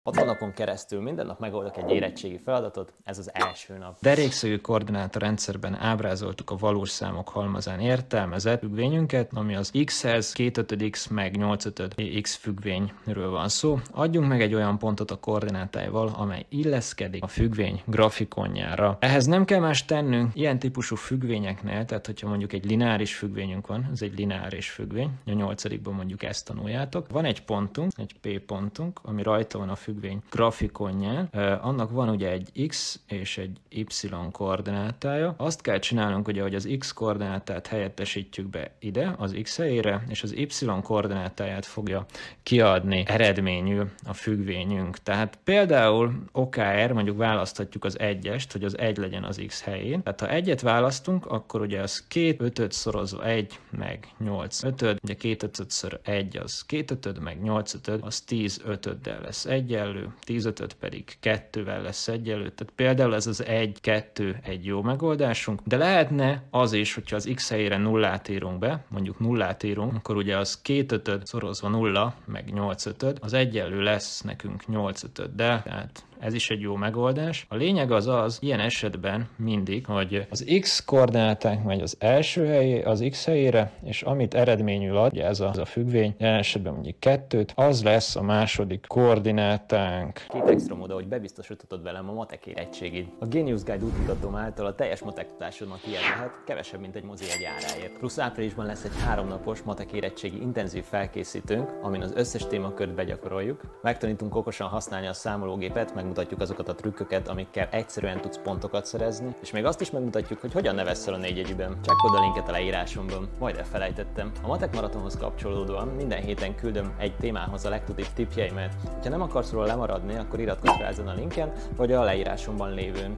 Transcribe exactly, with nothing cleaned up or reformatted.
hatvan napon keresztül minden nap megoldok egy érettségi feladatot, ez az első nap. Derékszögű koordinátorrendszerben ábrázoltuk a valós számok halmazán értelmezett függvényünket, ami az x-hez két ötöd x meg nyolc ötöd x függvényről van szó. Adjunk meg egy olyan pontot a koordinátáival, amely illeszkedik a függvény grafikonjára. Ehhez nem kell más tennünk, ilyen típusú függvényeknél, tehát hogyha mondjuk egy lineáris függvényünk van, ez egy lineáris függvény, a nyolcadikban mondjuk ezt tanuljátok. Van egy pontunk, egy P pontunk, ami rajta van a függvény grafikonján, annak van ugye egy x és egy y koordinátája. Azt kell csinálnunk ugye, hogy az x koordinátát helyettesítjük be ide, az x helyére, és az y koordinátáját fogja kiadni eredményül a függvényünk. Tehát például okr, mondjuk választhatjuk az egyest, hogy az egy legyen az x helyén. Tehát ha egyet választunk, akkor ugye az két ötöd szorozva egy, meg nyolc ötöd, ugye két ötödször egy az két ötöd, meg nyolc ötöd, az tíz ötöddel lesz egyenlő, tíz ötöd pedig kettővel lesz egyenlő. Tehát például ez az egy kettő egy jó megoldásunk, de lehetne az is, hogyha az x helyére nullát írunk be, mondjuk nullát írunk, akkor ugye az két ötöd szorozva nulla, meg nyolc ötöd, az egyenlő lesz nekünk nyolc ötöddel, tehát ez is egy jó megoldás. A lényeg az az, ilyen esetben mindig, hogy az x koordinátánk megy az első helyé, az x helyére, és amit eredményül ad, ugye ez a, ez a függvény, jelen esetben mondjuk kettőt, az lesz a második koordinátánk. Két extra mód, hogy bebiztosíthatod velem a matek érettségid. A Genius Guide útmutatom által a teljes matek tudásodnak ilyen lehet, kevesebb, mint egy mozi egy áráért. Plusz áprilisban lesz egy háromnapos matek érettségi intenzív felkészítőnk, amin az összes témakört begyakoroljuk. Megtanítunk okosan használni a számológépet, meg mutatjuk azokat a trükköket, amikkel egyszerűen tudsz pontokat szerezni, és még azt is megmutatjuk, hogy hogyan ne veszel a négyjegyűben. Csekkod a linket a leírásomban, majd elfelejtettem. A Matek Maratonhoz kapcsolódóan minden héten küldöm egy témához a legtudibb tippjeimet. Ha nem akarsz róla lemaradni, akkor iratkozz fel ezen a linken, vagy a leírásomban lévőn.